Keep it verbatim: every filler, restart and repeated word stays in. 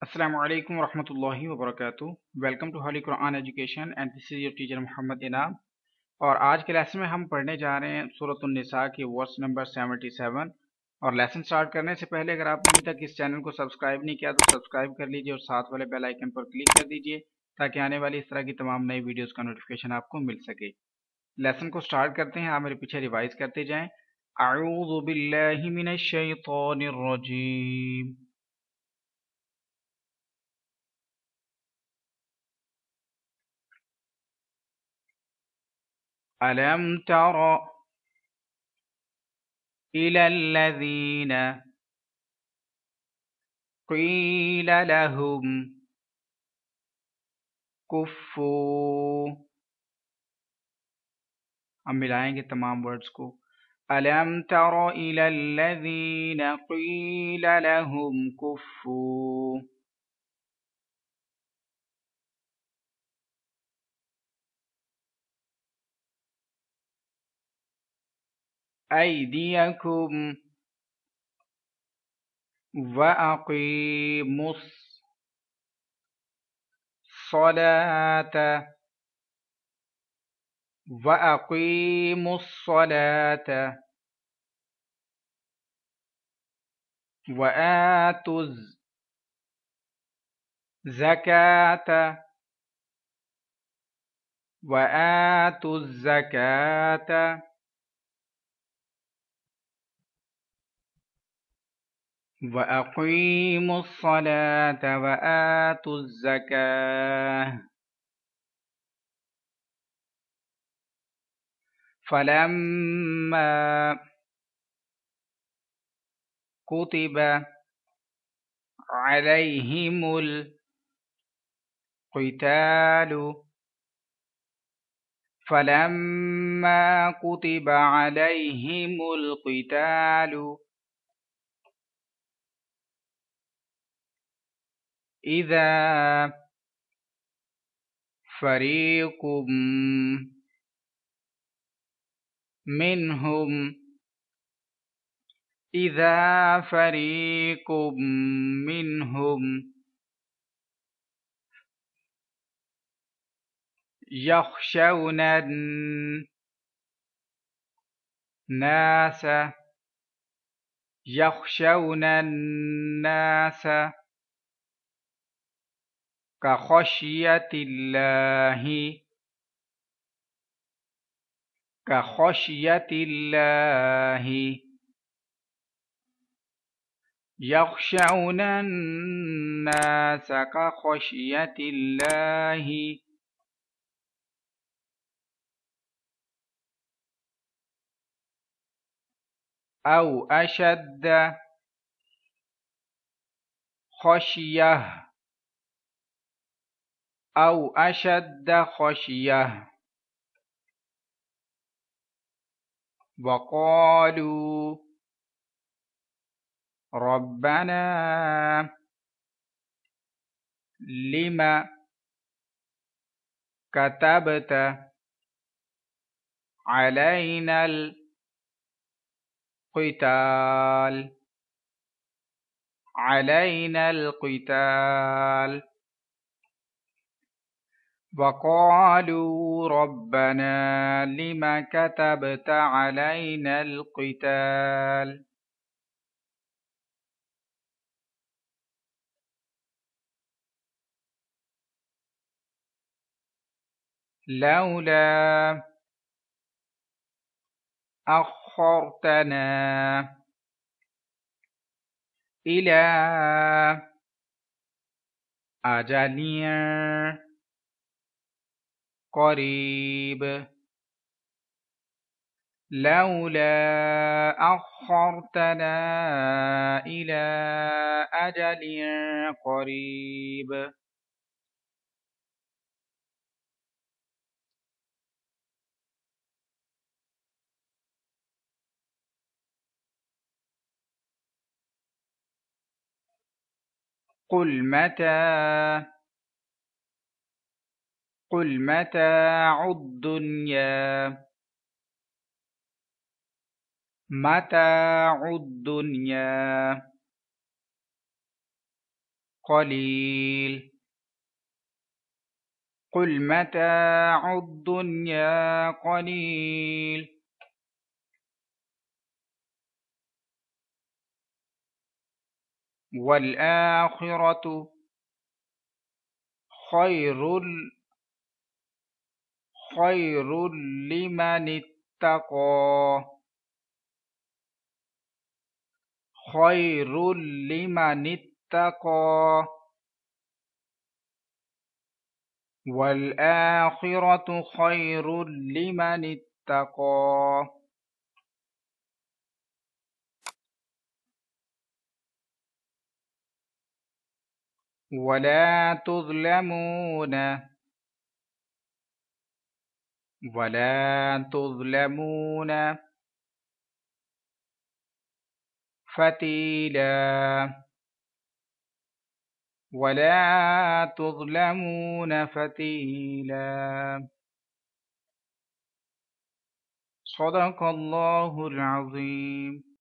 Assalamu alaikum wa rahmatullahi wa barakatuh. Welcome to Holy Quran Education and this is your teacher Muhammad Inam. اور آج کے lesson میں ہم پڑھنے جا رہے ہیں سورت النساء کی ورس نمبر سیونٹی سیون. اور لیسن سٹارٹ کرنے سے پہلے اگر آپ نے ابھی تک اس چینل کو سبسکرائب نہیں کیا تو سبسکرائب کر لیجئے اور ساتھ والے بیل آئیکن پر کلک کر دیجئے تاکہ آنے والی اس طرح کی تمام نئی ویڈیوز کا نوٹیفیکیشن آپ کو مل سکے. لیسن کو سٹارٹ کرتے ہیں. آپ میرے پیچھے ریوائز کرتے جائیں. اعوذ باللہ من الشیطان الرجیم. ألم تر إلى الذين قيل لهم كفوا. ہم ملائیں گے تمام ورڈز کو. ألم تر إلى الذين قيل لهم كفوا. أيديكم وأقيموا الصلاة وأقيموا الصلاة وآتوا الزكاة وآتوا الزكاة وأقيموا الصلاة وآتوا الزكاة فلما كتب عليهم القتال فلما كتب عليهم القتال إذا فريق منهم إذا فريق منهم يخشون الناس يخشون الناس كخشية الله كخشية الله يخشون الناس كخشية الله أو أشد خشية أو أشد خشية. وقالوا ربنا لما كتبت علينا القتال علينا القتال وقالوا ربنا لما كتبت علينا القتال لولا أخرتنا إلى أجل قريب لولا أخرتنا إلى أجل قريب. قل متى قل متاع الدنيا متاع الدنيا قلیل قل متاع الدنیا قلیل والآخرة خیر خیر لمن اتقى خیر لمن اتقى والآخرة خیر لمن اتقى ولا تظلمون ولا تظلمون فتيلا ولا تظلمون فتيلا صدق الله العظيم.